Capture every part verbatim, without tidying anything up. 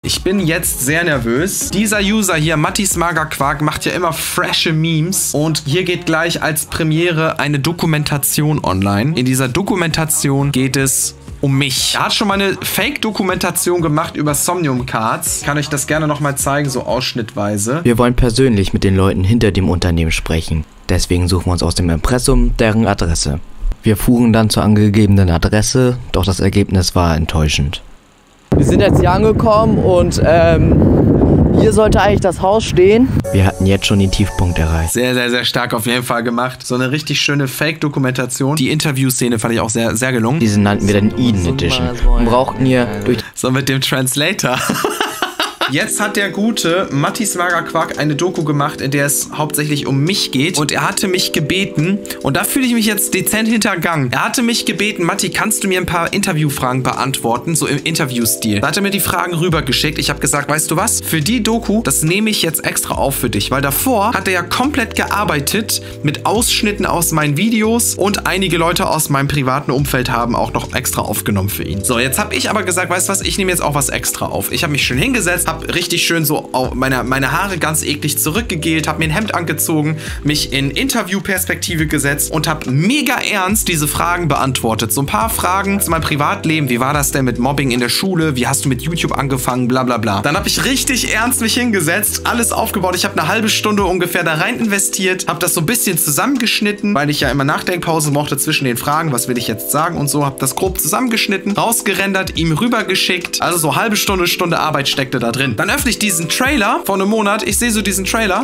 Ich bin jetzt sehr nervös. Dieser User hier, Mattis Magerquark, macht ja immer frische Memes. Und hier geht gleich als Premiere eine Dokumentation online. In dieser Dokumentation geht es um mich. Er hat schon mal eine Fake-Dokumentation gemacht über Somnium Cards. Kann euch das gerne nochmal zeigen, so ausschnittweise. Wir wollen persönlich mit den Leuten hinter dem Unternehmen sprechen. Deswegen suchen wir uns aus dem Impressum deren Adresse. Wir fuhren dann zur angegebenen Adresse, doch das Ergebnis war enttäuschend. Wir sind jetzt hier angekommen und ähm, hier sollte eigentlich das Haus stehen. Wir hatten jetzt schon den Tiefpunkt erreicht. Sehr, sehr, sehr stark auf jeden Fall gemacht. So eine richtig schöne Fake-Dokumentation. Die Interviewszene fand ich auch sehr, sehr gelungen. Diese nannten wir dann Eden Edition und brauchten hier durch... So mit dem Translator. Jetzt hat der gute Mattis Magerquark eine Doku gemacht, in der es hauptsächlich um mich geht. Und er hatte mich gebeten, und da fühle ich mich jetzt dezent hintergangen. Er hatte mich gebeten, Matti, kannst du mir ein paar Interviewfragen beantworten? So im Interviewstil. Da hat er mir die Fragen rübergeschickt. Ich habe gesagt, weißt du was? Für die Doku, das nehme ich jetzt extra auf für dich. Weil davor hat er ja komplett gearbeitet mit Ausschnitten aus meinen Videos. Und einige Leute aus meinem privaten Umfeld haben auch noch extra aufgenommen für ihn. So, jetzt habe ich aber gesagt, weißt du was? Ich nehme jetzt auch was extra auf. Ich habe mich schön hingesetzt, habe richtig schön so meine, meine Haare ganz eklig zurückgegelt, habe mir ein Hemd angezogen, mich in Interviewperspektive gesetzt und habe mega ernst diese Fragen beantwortet. So ein paar Fragen zu meinem Privatleben. Wie war das denn mit Mobbing in der Schule? Wie hast du mit YouTube angefangen? Bla bla bla. Dann habe ich richtig ernst mich hingesetzt, alles aufgebaut. Ich habe eine halbe Stunde ungefähr da rein investiert, habe das so ein bisschen zusammengeschnitten, weil ich ja immer Nachdenkpause brauchte zwischen den Fragen. Was will ich jetzt sagen und so. Habe das grob zusammengeschnitten, rausgerendert, ihm rübergeschickt. Also so halbe Stunde, Stunde Arbeit steckte da drin. Dann öffne ich diesen Trailer vor einem Monat. Ich sehe so diesen Trailer.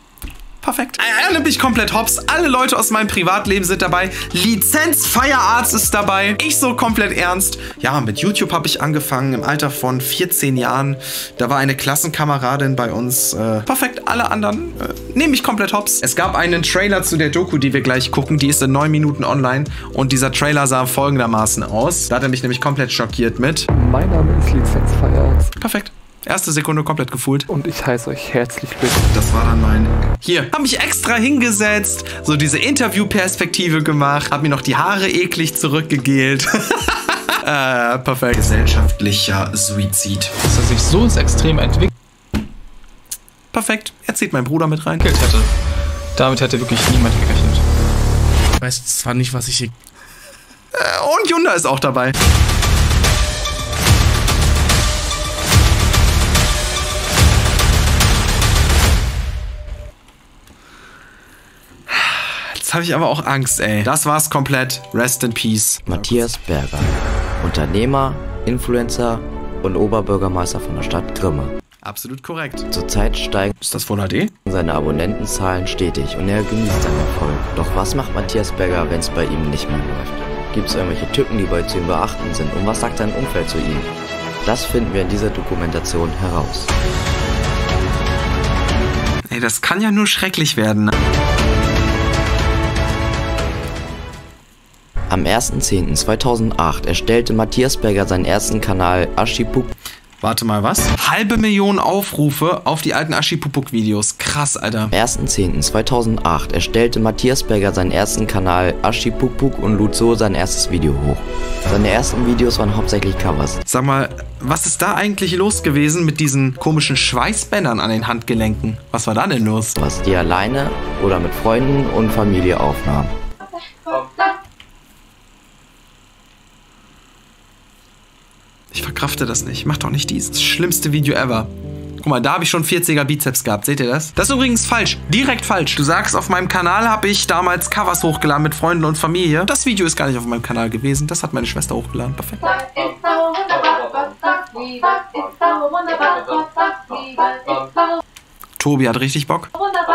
Perfekt. Er nimmt mich komplett hops. Alle Leute aus meinem Privatleben sind dabei. Lizenz Feierarzt ist dabei. Ich so komplett ernst. Ja, mit YouTube habe ich angefangen im Alter von vierzehn Jahren. Da war eine Klassenkameradin bei uns. Äh, perfekt. Alle anderen äh, nehmen mich komplett hops. Es gab einen Trailer zu der Doku, die wir gleich gucken. Die ist in neun Minuten online. Und dieser Trailer sah folgendermaßen aus. Da hat er mich nämlich komplett schockiert mit. Mein Name ist Lizenz Feierarzt. Perfekt. Erste Sekunde komplett gefühlt. Und ich heiße euch herzlich willkommen. Das war dann mein... Hier, habe mich extra hingesetzt, so diese Interviewperspektive gemacht, habe mir noch die Haare eklig zurückgegelt. äh, perfekt. Gesellschaftlicher Suizid. Dass er sich so ins Extrem entwickelt. Perfekt. Jetzt zieht mein Bruder mit rein. Hätte. Damit hätte wirklich niemand gerechnet. Ich weiß zwar nicht, was ich hier... Äh, und Junda ist auch dabei. Jetzt habe ich aber auch Angst, ey. Das war's komplett. Rest in Peace. Matthias Berger, Unternehmer, Influencer und Oberbürgermeister von der Stadt Grimma. Absolut korrekt. Zurzeit steigen Ist das Full H D? seine Abonnentenzahlen stetig und er genießt seinen Erfolg. Doch was macht Matthias Berger, wenn es bei ihm nicht mehr läuft? Gibt es irgendwelche Tücken, die bei zu ihm beachten sind? Und was sagt sein Umfeld zu ihm? Das finden wir in dieser Dokumentation heraus. Ey, das kann ja nur schrecklich werden. Am ersten zehnten zweitausendacht erstellte Matthias Berger seinen ersten Kanal Aschipuk. Warte mal, was? Halbe Million Aufrufe auf die alten Aschipupuk-Videos. Krass, Alter. Am ersten zehnten zweitausendacht erstellte Matthias Berger seinen ersten Kanal Aschipupuk und lud so sein erstes Video hoch. Seine ersten Videos waren hauptsächlich Covers. Sag mal, was ist da eigentlich los gewesen mit diesen komischen Schweißbändern an den Handgelenken? Was war da denn los? Was die alleine oder mit Freunden und Familie aufnahm. Ich verkrafte das nicht. Mach doch nicht dies. Das schlimmste Video ever. Guck mal, da habe ich schon vierziger Bizeps gehabt. Seht ihr das? Das ist übrigens falsch. Direkt falsch. Du sagst, auf meinem Kanal habe ich damals Covers hochgeladen mit Freunden und Familie. Das Video ist gar nicht auf meinem Kanal gewesen. Das hat meine Schwester hochgeladen. Perfekt. Tobi hat richtig Bock.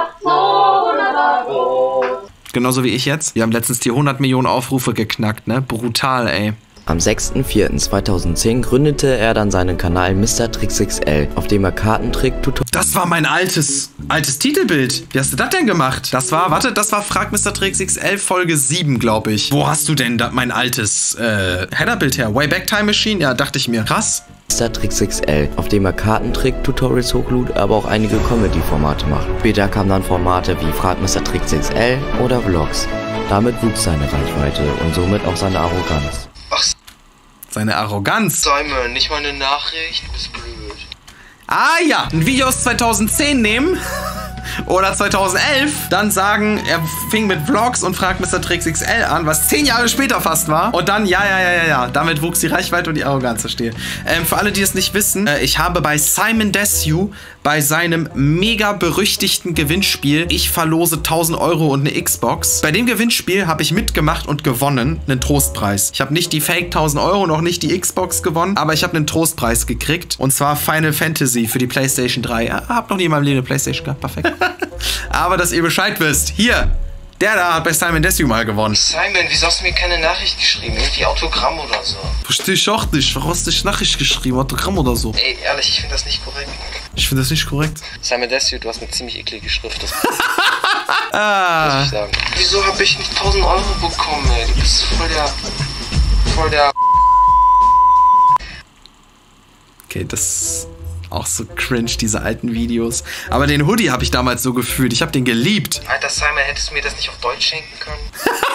Genauso wie ich jetzt. Wir haben letztens die hundert Millionen Aufrufe geknackt, ne? Brutal, ey. Am sechsten vierten zweitausendzehn gründete er dann seinen Kanal Mister Tricks X L, auf dem er Kartentrick-Tutorials... Das war mein altes, altes Titelbild. Wie hast du das denn gemacht? Das war, warte, das war Frag Mister Tricks X L Folge sieben, glaube ich. Wo hast du denn da mein altes äh, Headerbild her? Wayback Time Machine? Ja, dachte ich mir. Krass. Mister Tricks X L, auf dem er Kartentrick-Tutorials hochlud, aber auch einige Comedy-Formate macht. Später kamen dann Formate wie Frag Mister Tricks X L oder Vlogs. Damit wuchs seine Reichweite und somit auch seine Arroganz. Seine Arroganz. Simon, nicht mal eine Nachricht? Du bist blöd. Ah ja, ein Video aus zweitausendzehn nehmen oder zweitausendelf, dann sagen, er fing mit Vlogs und fragt Mister Trix X L an, was zehn Jahre später fast war. Und dann, ja, ja, ja, ja, ja, damit wuchs die Reichweite und die Arroganz, verstehe. Ähm, für alle, die es nicht wissen, äh, ich habe bei Simon Desue bei seinem mega berüchtigten Gewinnspiel, ich verlose tausend Euro und eine Xbox. Bei dem Gewinnspiel habe ich mitgemacht und gewonnen, einen Trostpreis. Ich habe nicht die Fake tausend Euro, noch nicht die Xbox gewonnen, aber ich habe einen Trostpreis gekriegt. Und zwar Final Fantasy für die PlayStation drei. Ja, hab noch nie in meinem Leben eine PlayStation gehabt, perfekt. Aber dass ihr Bescheid wisst, hier, der da hat bei Simon Desue mal gewonnen. Simon, wieso hast du mir keine Nachricht geschrieben? Irgendwie Autogramm oder so. Verstehe ich auch nicht. Warum hast du nicht Nachricht geschrieben? Autogramm oder so? Ey, ehrlich, ich finde das nicht korrekt. Ich finde das nicht korrekt. Simon Desue, du hast eine ziemlich eklige Schrift. Das ah. muss ich sagen. Wieso habe ich nicht tausend Euro bekommen, ey? Du bist voll der... voll der... Okay, das ist auch so cringe, diese alten Videos. Aber den Hoodie habe ich damals so gefühlt. Ich habe den geliebt. Alter, Simon, hättest du mir das nicht auf Deutsch schenken können?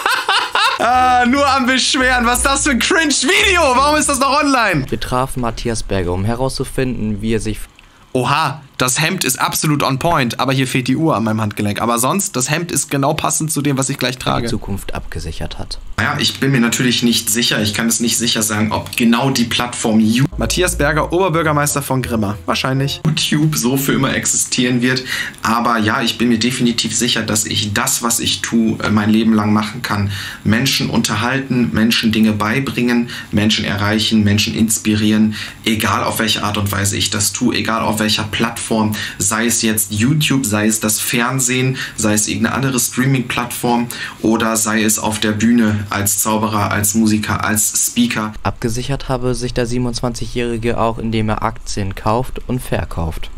Ah, nur am Beschweren. Was ist das für ein Cringe-Video? Warum ist das noch online? Wir trafen Matthias Berger, um herauszufinden, wie er sich... Oha, das Hemd ist absolut on point, aber hier fehlt die Uhr an meinem Handgelenk. Aber sonst, das Hemd ist genau passend zu dem, was ich gleich trage. die Zukunft abgesichert hat. Ja, ich bin mir natürlich nicht sicher. Ich kann es nicht sicher sagen, ob genau die Plattform YouTube... Matthias Berger, Oberbürgermeister von Grimma. Wahrscheinlich. YouTube so für immer existieren wird. Aber ja, ich bin mir definitiv sicher, dass ich das, was ich tue, mein Leben lang machen kann. Menschen unterhalten, Menschen Dinge beibringen, Menschen erreichen, Menschen inspirieren. Egal auf welche Art und Weise ich das tue, egal auf welcher Plattform. Sei es jetzt YouTube, sei es das Fernsehen, sei es irgendeine andere Streaming-Plattform oder sei es auf der Bühne als Zauberer, als Musiker, als Speaker. Abgesichert habe sich der siebenundzwanzigjährige auch, indem er Aktien kauft und verkauft.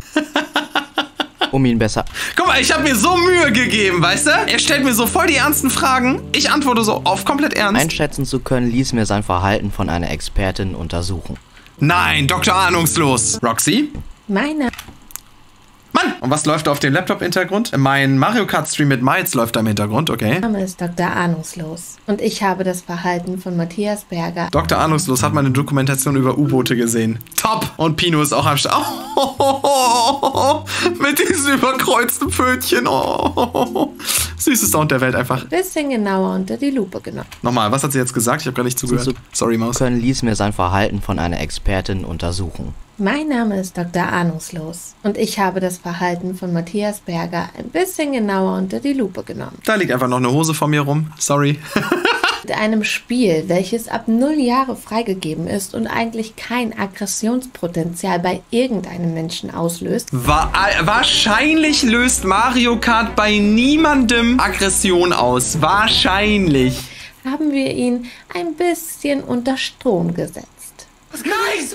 Um ihn besser... Guck mal, ich habe mir so Mühe gegeben, weißt du? Er stellt mir so voll die ernsten Fragen. Ich antworte so auf komplett ernst. einschätzen zu können, ließ mir sein Verhalten von einer Expertin untersuchen. Nein, Doktor Ahnungslos. Roxy? Meine. Mann! Und was läuft da auf dem Laptop-Hintergrund? Mein Mario Kart-Stream mit Miles läuft da im Hintergrund, okay. Mein Name ist Doktor Ahnungslos und ich habe das Verhalten von Matthias Berger. Doktor Ahnungslos hat meine Dokumentation über U-Boote gesehen. Top! Und Pino ist auch am Start. Oh, oh, oh, oh, mit diesem überkreuzten Pfötchen. Oh, süßes Sound der Welt einfach. Bisschen genauer unter die Lupe genommen. Nochmal, was hat sie jetzt gesagt? Ich habe gar nicht zugehört. Zu Sorry, Maus. können ließ mir sein Verhalten von einer Expertin untersuchen. Mein Name ist Doktor Ahnungslos und ich habe das Verhalten von Matthias Berger ein bisschen genauer unter die Lupe genommen. Da liegt einfach noch eine Hose vor mir rum. Sorry. Mit einem Spiel, welches ab null Jahre freigegeben ist und eigentlich kein Aggressionspotenzial bei irgendeinem Menschen auslöst. Wa wahrscheinlich löst Mario Kart bei niemandem Aggression aus. Wahrscheinlich. Haben wir ihn ein bisschen unter Strom gesetzt. Nice!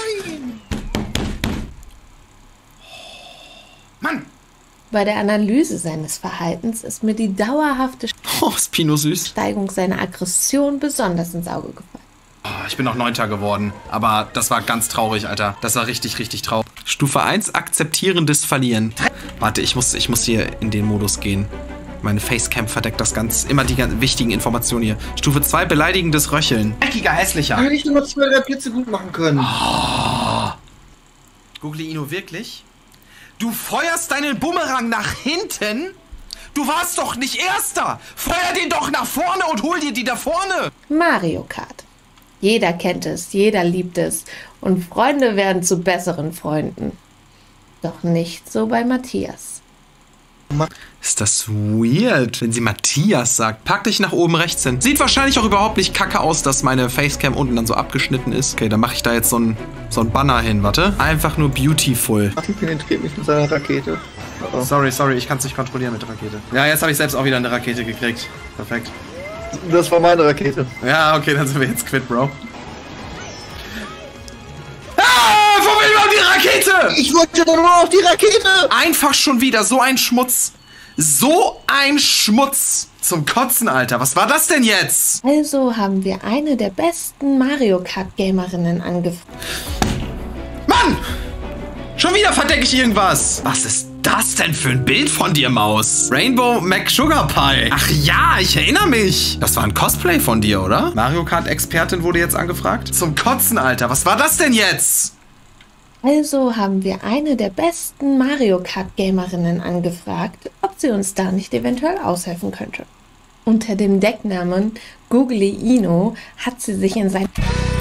Mann! Bei der Analyse seines Verhaltens ist mir die dauerhafte Oh, ist Pino süß. Steigung seiner Aggression besonders ins Auge gefallen. Oh, ich bin noch Neunter geworden. Aber das war ganz traurig, Alter. Das war richtig, richtig traurig. Stufe eins, akzeptierendes Verlieren. Warte, ich muss, ich muss hier in den Modus gehen. Meine Facecam verdeckt das ganz, immer die ganz wichtigen Informationen hier. Stufe zwei, beleidigendes Röcheln. Eckiger, hässlicher. Hätte ich nur noch zwei, drei Plätze gut machen können. Oh. Google Ino wirklich? Du feuerst deinen Bumerang nach hinten? Du warst doch nicht Erster! Feuer den doch nach vorne und hol dir die da vorne! Mario Kart. Jeder kennt es, jeder liebt es und Freunde werden zu besseren Freunden. Doch nicht so bei Matthias. Ist das weird, wenn sie Matthias sagt. Pack dich nach oben rechts hin. Sieht wahrscheinlich auch überhaupt nicht kacke aus, dass meine Facecam unten dann so abgeschnitten ist. Okay, dann mache ich da jetzt so ein, so ein Banner hin. Warte. Einfach nur beautiful. Ach, penetriert mich mit seiner Rakete. Oh. Sorry, sorry, ich kann es nicht kontrollieren mit der Rakete. Ja, jetzt habe ich selbst auch wieder eine Rakete gekriegt. Perfekt. Das war meine Rakete. Ja, okay, dann sind wir jetzt quitt, Bro. Ah, von wem war die Rakete? Ich wollte doch nur auf die Rakete. Einfach schon wieder so ein Schmutz. So ein Schmutz. Zum Kotzen, Alter. Was war das denn jetzt? Also haben wir eine der besten Mario Kart Gamerinnen angefragt. Mann! Schon wieder verdecke ich irgendwas. Was ist das denn für ein Bild von dir, Maus? Rainbow McSugarPie. Ach ja, ich erinnere mich. Das war ein Cosplay von dir, oder? Mario Kart Expertin wurde jetzt angefragt. Zum Kotzen, Alter. Was war das denn jetzt? Also haben wir eine der besten Mario Kart Gamerinnen angefragt, ob sie uns da nicht eventuell aushelfen könnte. Unter dem Decknamen Googly Ino hat sie sich in sein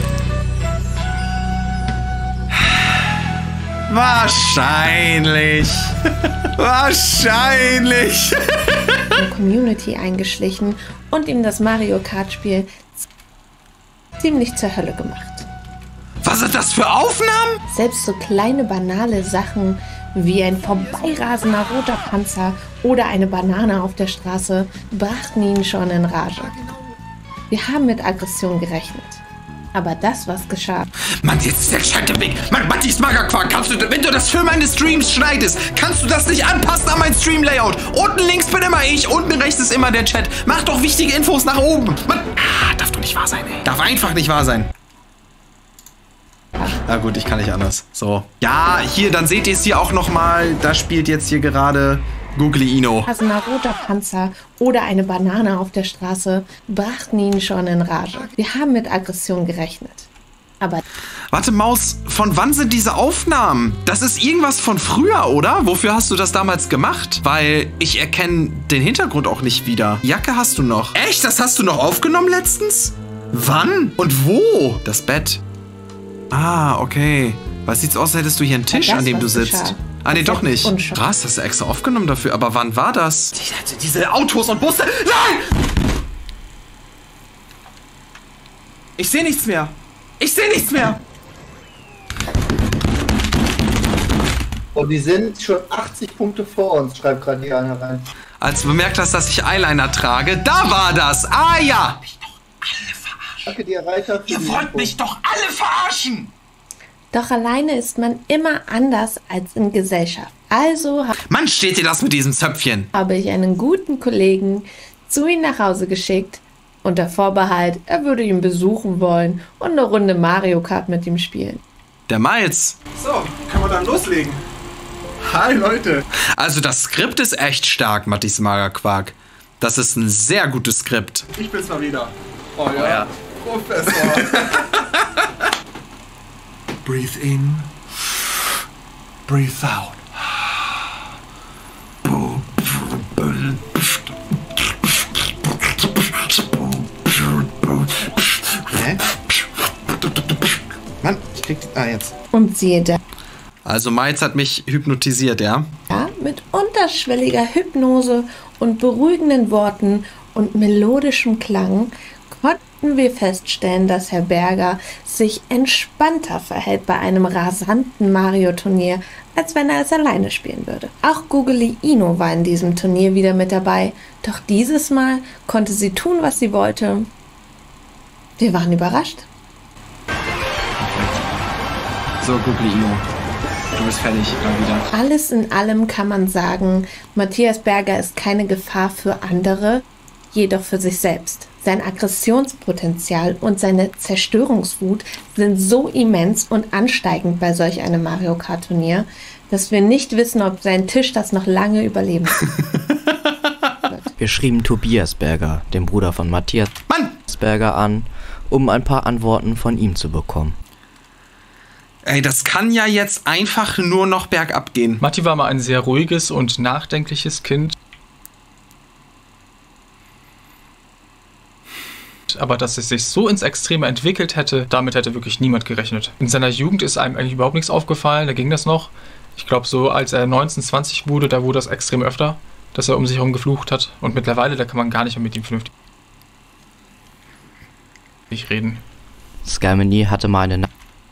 Wahrscheinlich. Wahrscheinlich. Community eingeschlichen und ihm das Mario Kart Spiel ziemlich zur Hölle gemacht. Was sind das für Aufnahmen? Selbst so kleine banale Sachen wie ein vorbeirasender roter Panzer oder eine Banane auf der Straße brachten ihn schon in Rage. Wir haben mit Aggression gerechnet. Aber das, was geschah... Mann, jetzt ist der Chat weg. Mann, Mattis Magerquark, kannst du, wenn du das für meine Streams schneidest, kannst du das nicht anpassen an mein Stream-Layout? Unten links bin immer ich, unten rechts ist immer der Chat. Mach doch wichtige Infos nach oben. Mann, ah, darf doch nicht wahr sein, ey. Darf einfach nicht wahr sein. Na gut, ich kann nicht anders. So. Ja, hier, dann seht ihr es hier auch nochmal. Da spielt jetzt hier gerade Googly Ino. Ein roter Panzer oder eine Banane auf der Straße brachten ihn schon in Rage. Wir haben mit Aggression gerechnet. Aber... Warte, Maus, von wann sind diese Aufnahmen? Das ist irgendwas von früher, oder? Wofür hast du das damals gemacht? Weil ich erkenne den Hintergrund auch nicht wieder. Jacke hast du noch. Echt? Das hast du noch aufgenommen letztens? Wann? Und wo? Das Bett. Ah, okay. Was sieht's aus, als hättest du hier einen Tisch, das, an dem du sitzt? Geschah. Ah, nee, doch nicht. Unschön. Krass, hast du extra aufgenommen dafür. Aber wann war das? Diese, diese Autos und Busse. Nein! Ich sehe nichts mehr. Ich sehe nichts mehr. Und die sind schon achtzig Punkte vor uns, schreibt gerade hier einer rein. Als du bemerkt hast, dass ich Eyeliner trage, da war das. Ah, ja. Danke dir, Reiter. Ihr wollt mich doch alle verarschen. Doch alleine ist man immer anders als in Gesellschaft. Also Mann, steht dir das mit diesem Zöpfchen? habe ich einen guten Kollegen zu ihm nach Hause geschickt, unter Vorbehalt, er würde ihn besuchen wollen und eine Runde Mario Kart mit ihm spielen. Der Miles. So, können wir dann loslegen. Hi, Leute. Also das Skript ist echt stark, Mattis Magerquark. Das ist ein sehr gutes Skript. Ich bin's mal wieder. Oh ja, oh, ja. Professor. Breathe in. Breathe out. Hä? Mann, ich krieg die... Ah, jetzt. Und siehe da. Also Miles hat mich hypnotisiert, ja? Ja, mit unterschwelliger Hypnose und beruhigenden Worten und melodischem Klang konnten wir feststellen, dass Herr Berger sich entspannter verhält bei einem rasanten Mario-Turnier, als wenn er es alleine spielen würde. Auch Googly Ino war in diesem Turnier wieder mit dabei, doch dieses Mal konnte sie tun, was sie wollte. Wir waren überrascht. So, Googly Ino. Du bist fertig, mal wieder. Alles in allem kann man sagen, Matthias Berger ist keine Gefahr für andere, jedoch für sich selbst. Sein Aggressionspotenzial und seine Zerstörungswut sind so immens und ansteigend bei solch einem Mario Kart Turnier, dass wir nicht wissen, ob sein Tisch das noch lange überleben wird. Wir schrieben Tobias Berger, den Bruder von Matthias Mann! Berger, an, um ein paar Antworten von ihm zu bekommen. Ey, das kann ja jetzt einfach nur noch bergab gehen. Matti war mal ein sehr ruhiges und nachdenkliches Kind. Aber dass es sich so ins Extreme entwickelt hätte, damit hätte wirklich niemand gerechnet. In seiner Jugend ist einem eigentlich überhaupt nichts aufgefallen, da ging das noch. Ich glaube, so als er neunzehn, zwanzig wurde, da wurde das extrem öfter, dass er um sich herum geflucht hat. Und mittlerweile, da kann man gar nicht mehr mit ihm vernünftig reden. Skymany hatte mal eine Nacht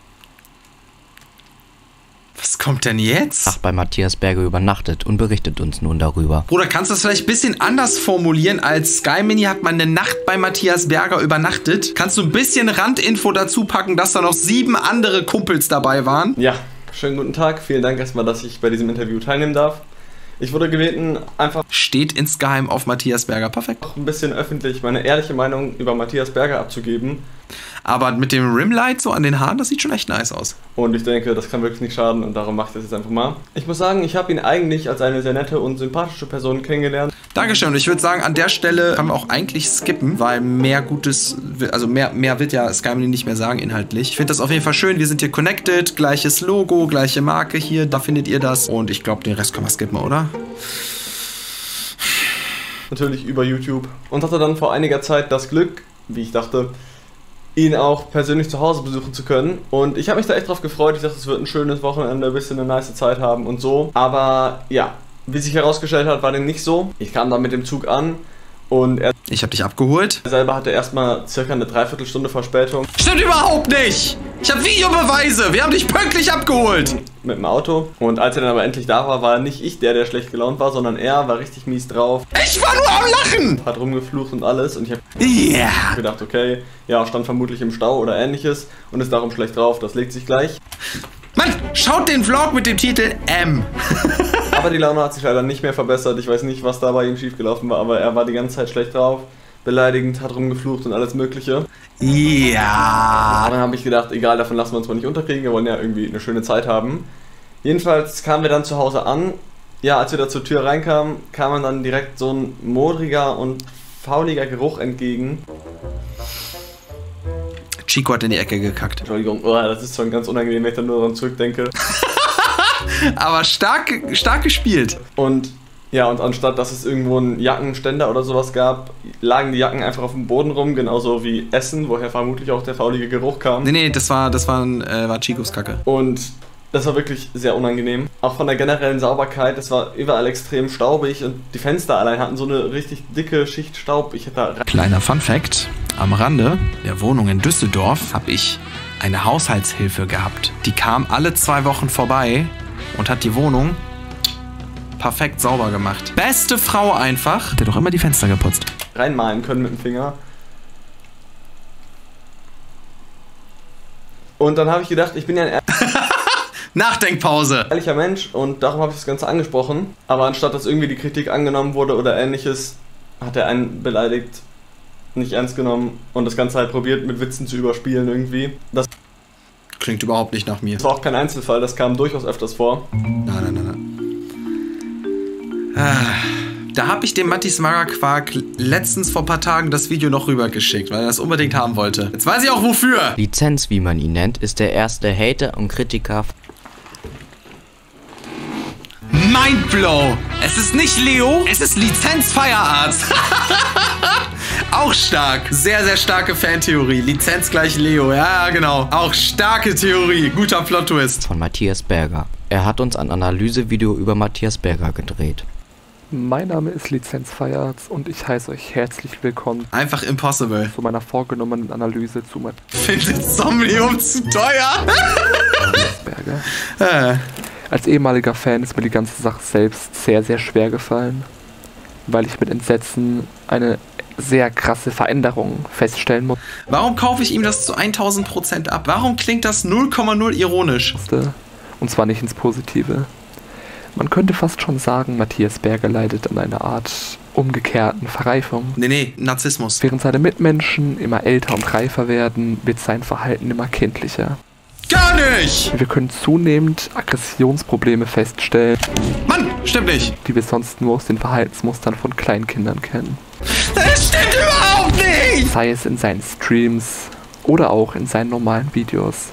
Was kommt denn jetzt? bei Matthias Berger übernachtet und berichtet uns nun darüber. Bruder, kannst du das vielleicht ein bisschen anders formulieren als Skymany hat mal eine Nacht bei Matthias Berger übernachtet? Kannst du ein bisschen Randinfo dazu packen, dass da noch sieben andere Kumpels dabei waren? Ja, schönen guten Tag. Vielen Dank erstmal, dass ich bei diesem Interview teilnehmen darf. Ich wurde gebeten, einfach Steht insgeheim auf Matthias Berger. Perfekt. ein bisschen öffentlich meine ehrliche Meinung über Matthias Berger abzugeben. Aber mit dem Rimlight so an den Haaren, das sieht schon echt nice aus. Und ich denke, das kann wirklich nicht schaden und darum mache ich das jetzt einfach mal. Ich muss sagen, ich habe ihn eigentlich als eine sehr nette und sympathische Person kennengelernt. Dankeschön. Und ich würde sagen, an der Stelle kann man auch eigentlich skippen, weil mehr Gutes, also mehr, mehr wird ja Skymany nicht mehr sagen inhaltlich. Ich finde das auf jeden Fall schön. Wir sind hier connected, gleiches Logo, gleiche Marke hier, da findet ihr das. Und ich glaube, den Rest können wir skippen, oder? Natürlich über YouTube. Und hatte dann vor einiger Zeit das Glück, wie ich dachte, ihn auch persönlich zu Hause besuchen zu können. Und ich habe mich da echt drauf gefreut. Ich dachte, es wird ein schönes Wochenende, ein bisschen eine nice Zeit haben und so. Aber ja, wie sich herausgestellt hat, war dem nicht so. Ich kam da mit dem Zug an und er... Ich habe dich abgeholt. Er selber hatte erstmal circa eine Dreiviertelstunde Verspätung. Stimmt überhaupt nicht! Ich habe Videobeweise! Wir haben dich pünktlich abgeholt! Mit dem Auto. Und als er dann aber endlich da war, war nicht ich der, der schlecht gelaunt war, sondern er war richtig mies drauf. Ich war nur am Lachen! Hat rumgeflucht und alles. Und ich habe yeah. gedacht, okay, ja, stand vermutlich im Stau oder ähnliches und ist darum schlecht drauf. Das legt sich gleich. Mann, schaut den Vlog mit dem Titel M. Aber die Laune hat sich leider nicht mehr verbessert. Ich weiß nicht, was da bei ihm schiefgelaufen war, aber er war die ganze Zeit schlecht drauf. Beleidigend, hat rumgeflucht und alles mögliche. Ja. Dann habe ich gedacht, egal, davon lassen wir uns mal nicht unterkriegen. Wir wollen ja irgendwie eine schöne Zeit haben. Jedenfalls kamen wir dann zu Hause an. Ja, als wir da zur Tür reinkamen, kam man dann direkt so ein modriger und fauliger Geruch entgegen. Chico hat in die Ecke gekackt. Entschuldigung, oh, das ist schon ganz unangenehm, wenn ich dann nur daran zurückdenke. Aber stark, stark gespielt. Und ja, und anstatt dass es irgendwo einen Jackenständer oder sowas gab, lagen die Jacken einfach auf dem Boden rum, genauso wie Essen, woher vermutlich auch der faulige Geruch kam. Nee, nee, das war, das war, äh, war Chicos Kacke. Und das war wirklich sehr unangenehm. Auch von der generellen Sauberkeit, es war überall extrem staubig und die Fenster allein hatten so eine richtig dicke Schicht Staub. Ich hätte da... Kleiner Funfact: Am Rande der Wohnung in Düsseldorf habe ich eine Haushaltshilfe gehabt. Die kam alle zwei Wochen vorbei und hat die Wohnung perfekt sauber gemacht. Beste Frau einfach. Der hat doch immer die Fenster geputzt. Reinmalen können mit dem Finger. Und dann habe ich gedacht, ich bin ja ein Nachdenkpause. ehrlicher Mensch und darum habe ich das Ganze angesprochen. Aber anstatt dass irgendwie die Kritik angenommen wurde oder ähnliches, hat er einen beleidigt, nicht ernst genommen und das Ganze halt probiert mit Witzen zu überspielen irgendwie. Das klingt überhaupt nicht nach mir. Das war auch kein Einzelfall, das kam durchaus öfters vor. Nein, nein, nein, nein. Ah, da habe ich dem Mattis Magerquark letztens vor ein paar Tagen das Video noch rübergeschickt, weil er das unbedingt haben wollte. Jetzt weiß ich auch wofür. Lizenz, wie man ihn nennt, ist der erste Hater und Kritiker. Mindblow! Es ist nicht Leo, es ist Lizenz Feierarzt. Auch stark. Sehr, sehr starke Fantheorie. Lizenz gleich Leo. Ja, genau. Auch starke Theorie. Guter Plot-Twist. Von Matthias Berger. Er hat uns ein Analysevideo über Matthias Berger gedreht. Mein Name ist Lizenz Feierarzt und ich heiße euch herzlich willkommen. Einfach impossible. Zu meiner vorgenommenen Analyse zu Matthias Findet Somnium zu teuer? Berger. Äh. Als ehemaliger Fan ist mir die ganze Sache selbst sehr, sehr schwer gefallen, weil ich mit Entsetzen eine sehr krasse Veränderung feststellen musste. Warum kaufe ich ihm das zu tausend Prozent ab? Warum klingt das null Komma null ironisch? Und zwar nicht ins Positive. Man könnte fast schon sagen, Matthias Berger leidet an einer Art umgekehrten Verreifung. Nee, nee, Narzissmus. Während seine Mitmenschen immer älter und reifer werden, wird sein Verhalten immer kindlicher. Gar nicht! Wir können zunehmend Aggressionsprobleme feststellen. Mann, stimmt nicht! Die wir sonst nur aus den Verhaltensmustern von Kleinkindern kennen. Das stimmt überhaupt nicht! Sei es in seinen Streams oder auch in seinen normalen Videos.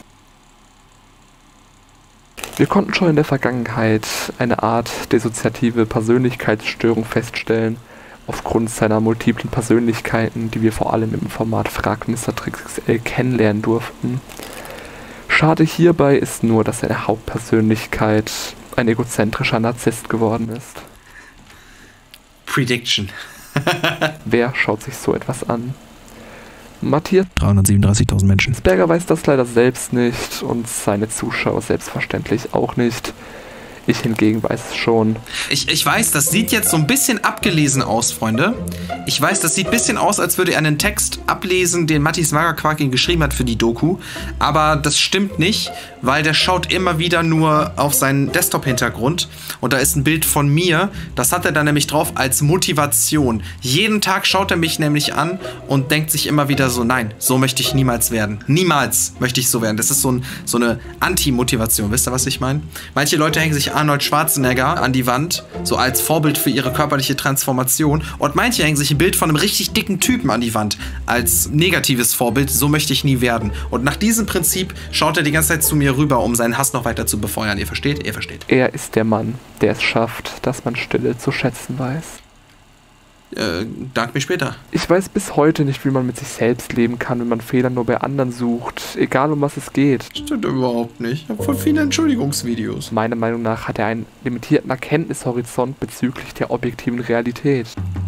Wir konnten schon in der Vergangenheit eine Art dissoziative Persönlichkeitsstörung feststellen, aufgrund seiner multiplen Persönlichkeiten, die wir vor allem im Format Frag Mister Trix X L kennenlernen durften. Schade hierbei ist nur, dass seine Hauptpersönlichkeit ein egozentrischer Narzisst geworden ist. Prediction. Wer schaut sich so etwas an? Matthias dreihundertsiebenunddreißigtausend Menschen. Berger weiß das leider selbst nicht und seine Zuschauer selbstverständlich auch nicht. Ich hingegen weiß es schon. Ich, ich weiß, das sieht jetzt so ein bisschen abgelesen aus, Freunde. Ich weiß, das sieht ein bisschen aus, als würde er einen Text ablesen, den Mattis Magerquark ihn geschrieben hat für die Doku. Aber das stimmt nicht, weil der schaut immer wieder nur auf seinen Desktop-Hintergrund. Und da ist ein Bild von mir. Das hat er dann nämlich drauf als Motivation. Jeden Tag schaut er mich nämlich an und denkt sich immer wieder so, nein, so möchte ich niemals werden. Niemals möchte ich so werden. Das ist so, ein, so eine Anti-Motivation. Wisst ihr, was ich meine? Manche Leute hängen sich an Arnold Schwarzenegger an die Wand, so als Vorbild für ihre körperliche Transformation. Und manche hängen sich ein Bild von einem richtig dicken Typen an die Wand, als negatives Vorbild, so möchte ich nie werden. Und nach diesem Prinzip schaut er die ganze Zeit zu mir rüber, um seinen Hass noch weiter zu befeuern. Ihr versteht? Ihr versteht. Er ist der Mann, der es schafft, dass man Stille zu schätzen weiß. Äh, dank mir später. Ich weiß bis heute nicht, wie man mit sich selbst leben kann, wenn man Fehler nur bei anderen sucht, egal um was es geht. Stimmt überhaupt nicht. Ich habe voll viele Entschuldigungsvideos. Meiner Meinung nach hat er einen limitierten Erkenntnishorizont bezüglich der objektiven Realität.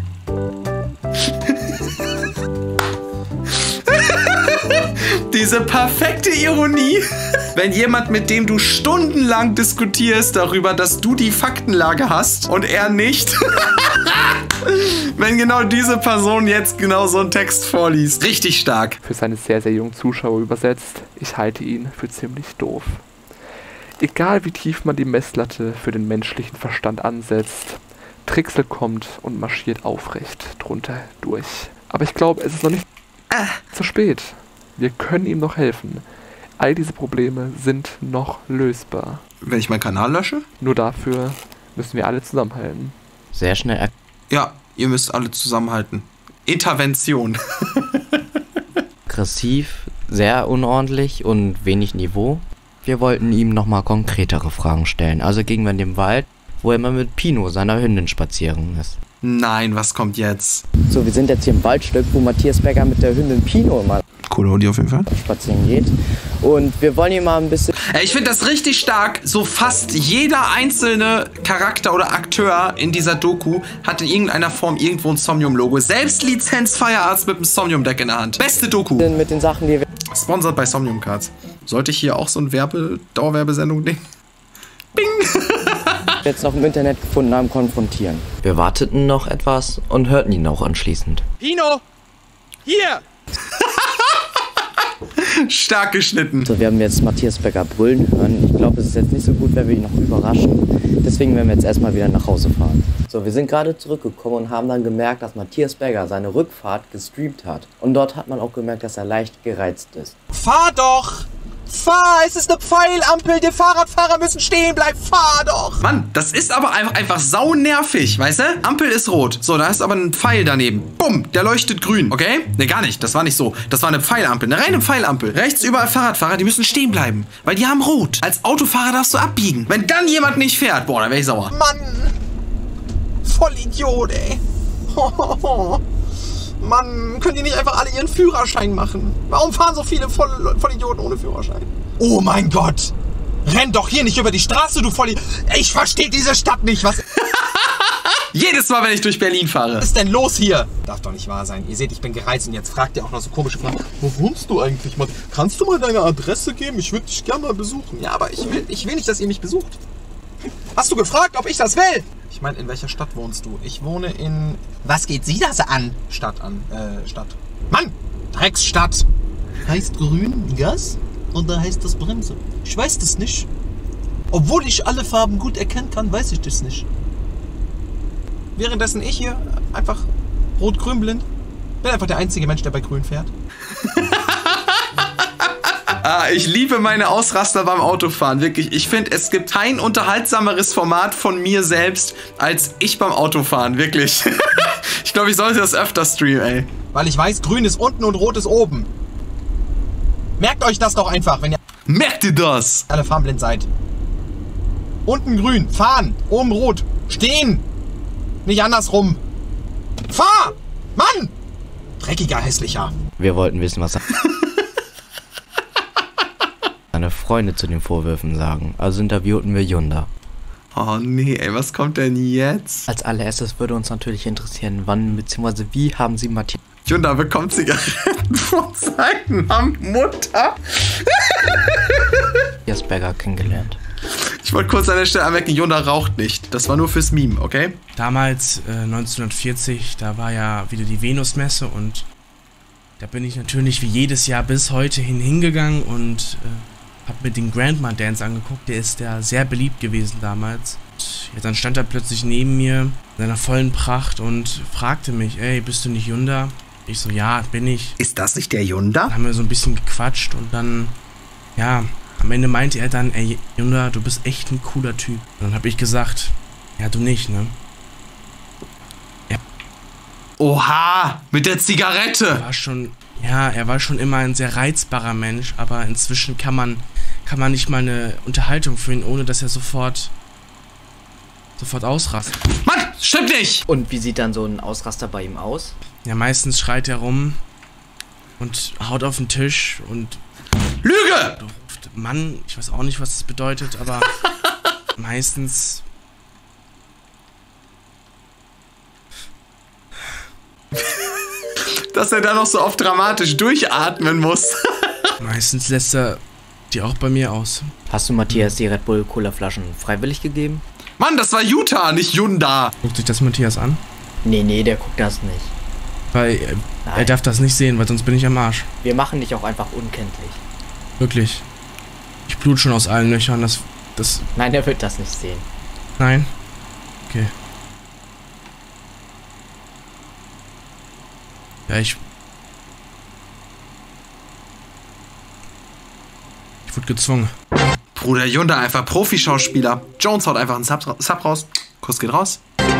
Diese perfekte Ironie. Wenn jemand, mit dem du stundenlang diskutierst darüber, dass du die Faktenlage hast und er nicht. Wenn genau diese Person jetzt genau so einen Text vorliest. Richtig stark. Für seine sehr, sehr jungen Zuschauer übersetzt, ich halte ihn für ziemlich doof. Egal wie tief man die Messlatte für den menschlichen Verstand ansetzt, Trixel kommt und marschiert aufrecht drunter durch. Aber ich glaube, es ist noch nicht ah. zu spät. Wir können ihm noch helfen. All diese Probleme sind noch lösbar. Wenn ich meinen Kanal lösche? Nur dafür müssen wir alle zusammenhalten. Sehr schnell er Ja, ihr müsst alle zusammenhalten. Intervention. aggressiv, sehr unordentlich und wenig Niveau. Wir wollten ihm nochmal konkretere Fragen stellen. Also gingen wir in den Wald, wo er immer mit Pino, seiner Hündin, spazieren ist. Nein, was kommt jetzt? So, wir sind jetzt hier im Waldstück, wo Matthias Becker mit der Hündin Pino immer Coole Hund auf jeden Fall. spazieren geht. Und wir wollen ihn mal ein bisschen... Ich finde das richtig stark. So fast jeder einzelne Charakter oder Akteur in dieser Doku hat in irgendeiner Form irgendwo ein Somnium-Logo. Selbst Lizenz Feierarzt mit einem Somnium-Deck in der Hand. Beste Doku. Mit den Sachen, die wir... Sponsored bei Somnium Cards. Sollte ich hier auch so ein Werbe Dauerwerbesendung-Ding? Bing! jetzt noch im Internet gefunden haben, konfrontieren. Wir warteten noch etwas und hörten ihn auch anschließend. Pino! Hier! Stark geschnitten. So, wir haben jetzt Matthias Becker brüllen hören. Ich glaube, es ist jetzt nicht so gut, wenn wir ihn noch überraschen. Deswegen werden wir jetzt erstmal wieder nach Hause fahren. So, wir sind gerade zurückgekommen und haben dann gemerkt, dass Matthias Becker seine Rückfahrt gestreamt hat. Und dort hat man auch gemerkt, dass er leicht gereizt ist. Fahr doch! Fahr! Es ist eine Pfeilampel! Die Fahrradfahrer müssen stehen bleiben! Fahr doch! Mann, das ist aber einfach, einfach sau nervig, weißt du? Ampel ist rot. So, da ist aber ein Pfeil daneben. Bumm, der leuchtet grün, okay? Ne, gar nicht. Das war nicht so. Das war eine Pfeilampel, eine reine Pfeilampel. Rechts überall Fahrradfahrer, die müssen stehen bleiben. Weil die haben rot. Als Autofahrer darfst du abbiegen. Wenn dann jemand nicht fährt, boah, dann wäre ich sauer. Mann! Vollidiot, ey! Mann, können die nicht einfach alle ihren Führerschein machen? Warum fahren so viele Voll Vollidioten ohne Führerschein? Oh mein Gott! Renn doch hier nicht über die Straße, du Volli... Ich verstehe diese Stadt nicht, was... Jedes Mal, wenn ich durch Berlin fahre. Was ist denn los hier? Darf doch nicht wahr sein. Ihr seht, ich bin gereizt und jetzt fragt ihr auch noch so komische Fragen. Wo wohnst du eigentlich, Mann? Kannst du mal deine Adresse geben? Ich würde dich gerne mal besuchen. Ja, aber ich will, ich will nicht, dass ihr mich besucht. Hast du gefragt, ob ich das will? Ich meine, in welcher Stadt wohnst du? Ich wohne in... Was geht Sie das an? Stadt an. Äh, Stadt. Mann! Drecksstadt! Heißt grün Gas oder heißt das Bremse? Ich weiß das nicht. Obwohl ich alle Farben gut erkennen kann, weiß ich das nicht. Währenddessen ich hier einfach rot-grün blind. Bin einfach der einzige Mensch, der bei grün fährt. Ah, ich liebe meine Ausraster beim Autofahren, wirklich. Ich finde, es gibt kein unterhaltsameres Format von mir selbst, als ich beim Autofahren, wirklich. Ich glaube, ich sollte das öfter streamen, ey. Weil ich weiß, grün ist unten und rot ist oben. Merkt euch das doch einfach, wenn ihr... Merkt ihr das? Alle farbenblind seid. Unten grün, fahren, oben rot, stehen. Nicht andersrum. Fahr! Mann! Dreckiger, hässlicher. Wir wollten wissen, was er... seine Freunde zu den Vorwürfen sagen. Also interviewten wir Yunda. Oh nee, ey, was kommt denn jetzt? Als allererstes würde uns natürlich interessieren, wann bzw. wie haben Sie Matthias... Yunda bekommt Zigaretten von seiner Mutter. Matthias Becker kennengelernt. Ich wollte kurz an der Stelle anmerken, Yunda raucht nicht. Das war nur fürs Meme, okay? Damals, äh, neunzehnhundertvierzig, da war ja wieder die Venusmesse und da bin ich natürlich wie jedes Jahr bis heute hin hingegangen und äh, hab mir den Grandma Dance angeguckt. Der ist ja sehr beliebt gewesen damals. Und ja, dann stand er plötzlich neben mir in seiner vollen Pracht und fragte mich, ey, bist du nicht Yunda? Ich so, ja, bin ich. Ist das nicht der Yunda? Dann haben wir so ein bisschen gequatscht und dann, ja, Am Ende meinte er dann, ey, Yunda, du bist echt ein cooler Typ. Und dann habe ich gesagt, ja, du nicht, ne? Er Oha, mit der Zigarette. war schon, ja, er war schon immer ein sehr reizbarer Mensch, aber inzwischen kann man, kann man nicht mal eine Unterhaltung führen, ohne dass er sofort, sofort ausrastet. Mann, stimmt nicht. Und wie sieht dann so ein Ausraster bei ihm aus? Ja, meistens schreit er rum und haut auf den Tisch und Lüge! ruft Mann, ich weiß auch nicht, was das bedeutet, aber meistens... Dass er da noch so oft dramatisch durchatmen muss. Meistens lässt er die auch bei mir aus. Hast du Matthias die Red Bull Cola Flaschen freiwillig gegeben? Mann, das war Utah, nicht Yunda. Guckt sich das Matthias an? Nee, nee, der guckt das nicht. Weil er, er darf das nicht sehen, weil sonst bin ich am Arsch. Wir machen dich auch einfach unkenntlich. Wirklich. Ich blut schon aus allen Löchern, das... das Nein, er wird das nicht sehen. Nein? Okay. Ja, ich... Ich wurde gezwungen. Bruder Yunda, einfach Profi-Schauspieler. Jones haut einfach einen Sub, Sub raus. Kuss geht raus.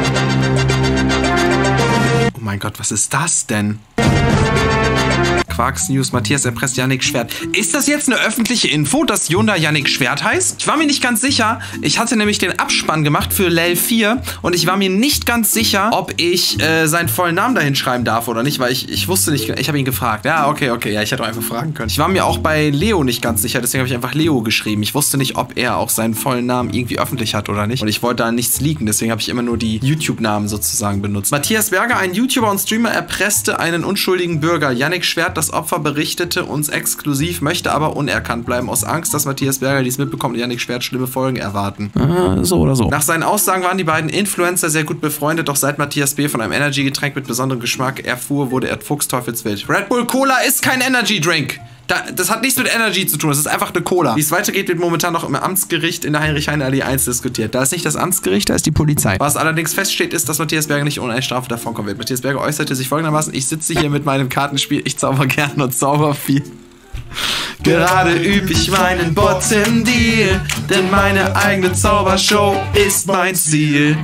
Oh mein Gott, was ist das denn? Quarks News, Matthias erpresst Yannick Schwert. Ist das jetzt eine öffentliche Info, dass Yunda Yannick Schwert heißt? Ich war mir nicht ganz sicher. Ich hatte nämlich den Abspann gemacht für L E L vier und ich war mir nicht ganz sicher, ob ich äh, seinen vollen Namen dahin schreiben darf oder nicht, weil ich, ich wusste nicht, ich habe ihn gefragt. Ja, okay, okay, ja, ich hätte auch einfach fragen können. Ich war mir auch bei Leo nicht ganz sicher, deswegen habe ich einfach Leo geschrieben. Ich wusste nicht, ob er auch seinen vollen Namen irgendwie öffentlich hat oder nicht. Und ich wollte da nichts leaken, deswegen habe ich immer nur die YouTube-Namen sozusagen benutzt. Matthias Berger, ein YouTuber und Streamer, erpresste einen unschuldigen Bürger. Yannick Schwert, das Opfer, berichtete uns exklusiv, möchte aber unerkannt bleiben, aus Angst, dass Matthias Berger dies mitbekommt und Yannick Schwert schlimme Folgen erwarten. Äh, so oder so. Nach seinen Aussagen waren die beiden Influencer sehr gut befreundet, doch seit Matthias B. von einem Energy-Getränk mit besonderem Geschmack erfuhr, wurde er fuchsteufelswild. Red Bull Cola ist kein Energy-Drink. Da, das hat nichts mit Energy zu tun, das ist einfach eine Cola. Wie es weitergeht, wird momentan noch im Amtsgericht in der Heinrich-Heine-Allee eins diskutiert. Da ist nicht das Amtsgericht, da ist die Polizei. Was allerdings feststeht, ist, dass Matthias Berger nicht ohne eine Strafe davonkommen wird. Matthias Berger äußerte sich folgendermaßen: Ich sitze hier mit meinem Kartenspiel, ich zauber gern und zauber viel. Gerade üb ich meinen Bottom Deal, denn meine eigene Zaubershow ist mein Ziel.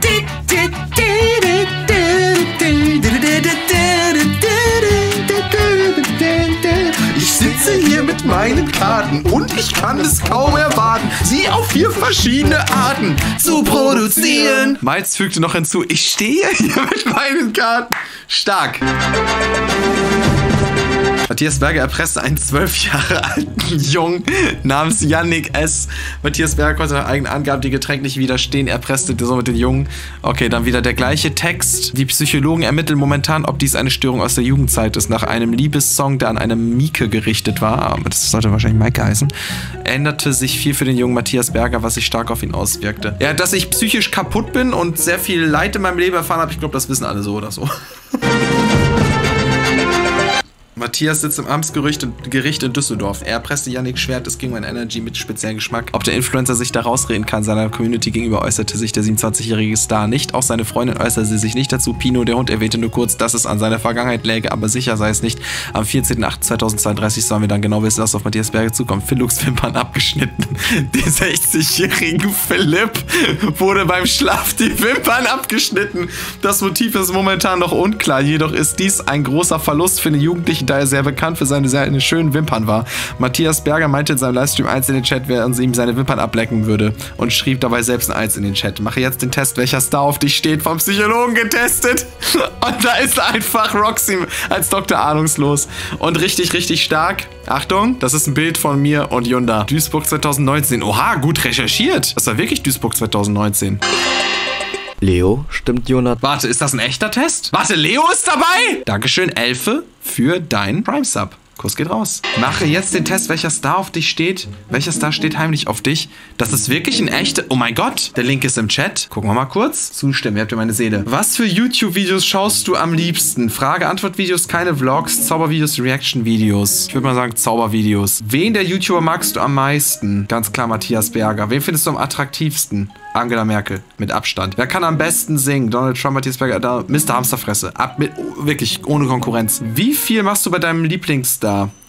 Ich sitze hier mit meinen Karten und ich kann es kaum erwarten, sie auf vier verschiedene Arten zu produzieren. Miles fügte noch hinzu: Ich stehe hier mit meinen Karten. Stark. Matthias Berger erpresste einen zwölf Jahre alten Jungen namens Yannick S. Matthias Berger konnte nach eigenen Angaben die Getränk nicht widerstehen, erpresste somit den Jungen. Okay, dann wieder der gleiche Text. Die Psychologen ermitteln momentan, ob dies eine Störung aus der Jugendzeit ist. Nach einem Liebessong, der an eine Mieke gerichtet war, aber das sollte wahrscheinlich Maike heißen, änderte sich viel für den jungen Matthias Berger, was sich stark auf ihn auswirkte. Ja, dass ich psychisch kaputt bin und sehr viel Leid in meinem Leben erfahren habe, ich glaube, das wissen alle so oder so. Matthias sitzt im Amtsgericht in Düsseldorf. Er erpresste Yannick Schwert, es ging um ein Energy mit speziellem Geschmack. Ob der Influencer sich da rausreden kann, seiner Community gegenüber äußerte sich der siebenundzwanzigjährige Star nicht. Auch seine Freundin äußerte sich nicht dazu. Pino, der Hund, erwähnte nur kurz, dass es an seiner Vergangenheit läge, aber sicher sei es nicht. Am vierzehnten achten zweitausendzweiunddreißig sollen wir dann genau wissen, was auf Matthias Berger zukommt. Philux Wimpern abgeschnitten. Der sechzigjährige Philipp wurde beim Schlaf die Wimpern abgeschnitten. Das Motiv ist momentan noch unklar, jedoch ist dies ein großer Verlust für den Jugendlichen, da er sehr bekannt für seine sehr schönen Wimpern war. Matthias Berger meinte in seinem Livestream eins in den Chat, während sie ihm seine Wimpern ablecken würde und schrieb dabei selbst ein eins in den Chat. Mache jetzt den Test, welcher Star auf dich steht, vom Psychologen getestet. Und da ist einfach Roxy als Doktor ahnungslos. Und richtig, richtig stark. Achtung, das ist ein Bild von mir und Yunda. Duisburg zweitausendneunzehn. Oha, gut recherchiert. Das war wirklich Duisburg zweitausendneunzehn. Leo, stimmt Jonathan? Warte, ist das ein echter Test? Warte, Leo ist dabei? Dankeschön, Elfe, für dein Prime-Sub. Kuss geht raus. Mache jetzt den Test, welcher Star auf dich steht. Welcher Star steht heimlich auf dich? Das ist wirklich ein echter... Oh mein Gott, der Link ist im Chat. Gucken wir mal kurz. Zustimmen, ihr habt ja meine Seele. Was für YouTube-Videos schaust du am liebsten? Frage-Antwort-Videos, keine Vlogs, Zaubervideos, Reaction-Videos. Ich würde mal sagen Zaubervideos. Wen der YouTuber magst du am meisten? Ganz klar Matthias Berger. Wen findest du am attraktivsten? Angela Merkel, mit Abstand. Wer kann am besten singen? Donald Trump, Matthias Berger, da, Mister Hamsterfresse. Ab mit, oh, wirklich, ohne Konkurrenz. Wie viel machst du bei deinem Lieblingsstar?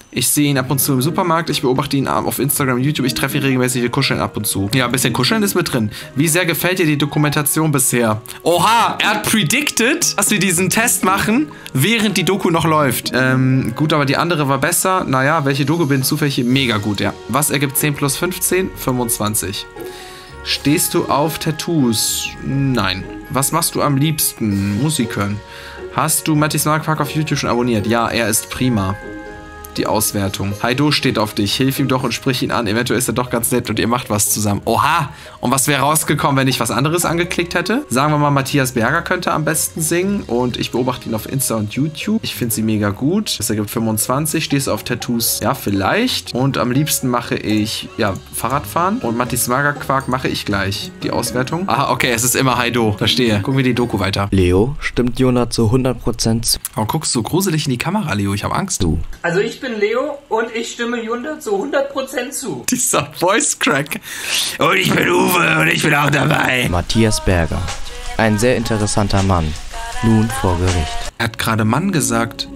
Ich sehe ihn ab und zu im Supermarkt, ich beobachte ihn auf Instagram und YouTube, ich treffe ihn regelmäßig, wir kuscheln ab und zu. Ja, ein bisschen kuscheln ist mit drin. Wie sehr gefällt dir die Dokumentation bisher? Oha, er hat predicted, dass wir diesen Test machen, während die Doku noch läuft. Ähm, gut, aber die andere war besser. Naja, welche Doku bin zufällig? Mega gut, ja. Was ergibt zehn plus fünfzehn? fünfundzwanzig. Stehst du auf Tattoos? Nein. Was machst du am liebsten? Musik hören. Hast du Mattis Markpark auf YouTube schon abonniert? Ja, er ist prima. Die Auswertung. Haido steht auf dich. Hilf ihm doch und sprich ihn an. Eventuell ist er doch ganz nett und ihr macht was zusammen. Oha! Und was wäre rausgekommen, wenn ich was anderes angeklickt hätte? Sagen wir mal, Matthias Berger könnte am besten singen. Und ich beobachte ihn auf Insta und YouTube. Ich finde sie mega gut. Das ergibt fünfundzwanzig. Stehst du auf Tattoos? Ja, vielleicht. Und am liebsten mache ich, ja, Fahrradfahren. Und Mattis Magerquark mache ich gleich. Die Auswertung. Aha, okay, es ist immer Haido. Verstehe. Gucken wir die Doku weiter. Leo stimmt Jona zu hundert Prozent zu. Warum guckst du so gruselig in die Kamera, Leo? Ich habe Angst. Du. Also ich bin Leo und ich stimme Junda zu hundert Prozent zu. Dieser Voice Crack. Und ich bin Uwe und ich bin auch dabei. Matthias Berger. Ein sehr interessanter Mann. Nun vor Gericht. Er hat gerade Mann gesagt.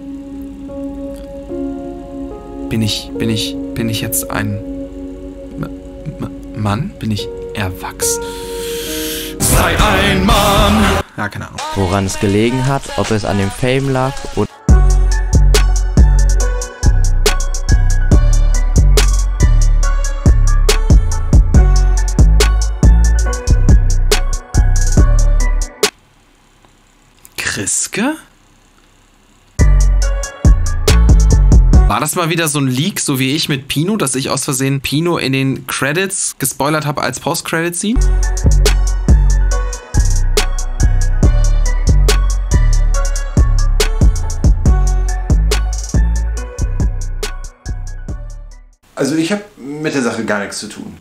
Bin ich, bin ich, bin ich jetzt ein M M Mann? Bin ich erwachsen? Sei ein Mann! Ja, keine Ahnung. Woran es gelegen hat, ob es an dem Fame lag oder... Kriske? War das mal wieder so ein Leak, so wie ich mit Pino, dass ich aus Versehen Pino in den Credits gespoilert habe als Post-Credit-Scene? Also ich habe mit der Sache gar nichts zu tun.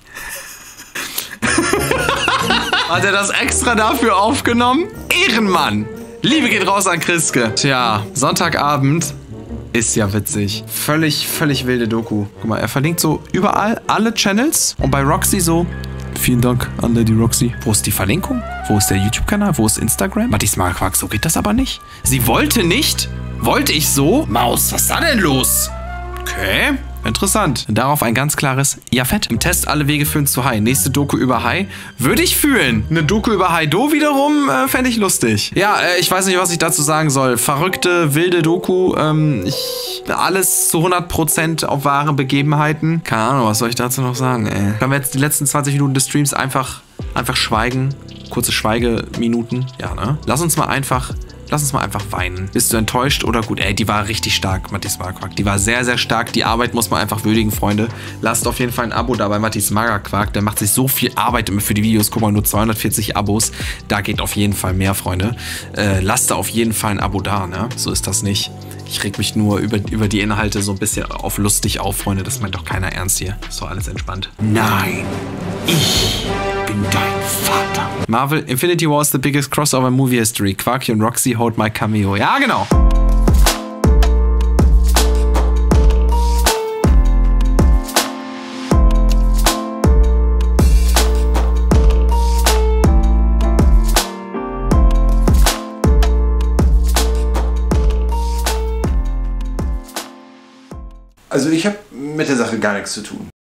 Hat er das extra dafür aufgenommen? Ehrenmann! Liebe geht raus an Kriske. Tja, Sonntagabend ist ja witzig. Völlig, völlig wilde Doku. Guck mal, er verlinkt so überall alle Channels und bei Roxy so, vielen Dank an Lady Roxy. Wo ist die Verlinkung? Wo ist der YouTube-Kanal? Wo ist Instagram? Mattis Markpark, so geht das aber nicht. Sie wollte nicht. Wollte ich so? Maus, was ist da denn los? Okay. Interessant. Darauf ein ganz klares Ja fett. Im Test alle Wege führen zu Hai. Nächste Doku über Hai. Würde ich fühlen. Eine Doku über Haido wiederum äh, fände ich lustig. Ja, äh, ich weiß nicht, was ich dazu sagen soll. Verrückte, wilde Doku. Ähm, ich, alles zu hundert Prozent auf wahre Begebenheiten. Keine Ahnung, was soll ich dazu noch sagen, ey. Können wir jetzt die letzten zwanzig Minuten des Streams einfach, einfach schweigen? Kurze Schweigeminuten. Ja, ne? Lass uns mal einfach... Lass uns mal einfach weinen. Bist du enttäuscht oder gut? Ey, die war richtig stark, Mattis Magerquark. Die war sehr, sehr stark. Die Arbeit muss man einfach würdigen, Freunde. Lasst auf jeden Fall ein Abo da bei Mattis Magerquark. Der macht sich so viel Arbeit immer für die Videos. Guck mal, nur zweihundertvierzig Abos. Da geht auf jeden Fall mehr, Freunde. Äh, lasst da auf jeden Fall ein Abo da, ne? So ist das nicht. Ich reg mich nur über, über die Inhalte so ein bisschen auf lustig auf, Freunde. Das meint doch keiner ernst hier. Ist doch alles entspannt. Nein, ich bin dein Vater. Marvel Infinity War is the biggest crossover in movie history. Quarky und Roxy hold my cameo. Ja, genau. Also ich habe mit der Sache gar nichts zu tun.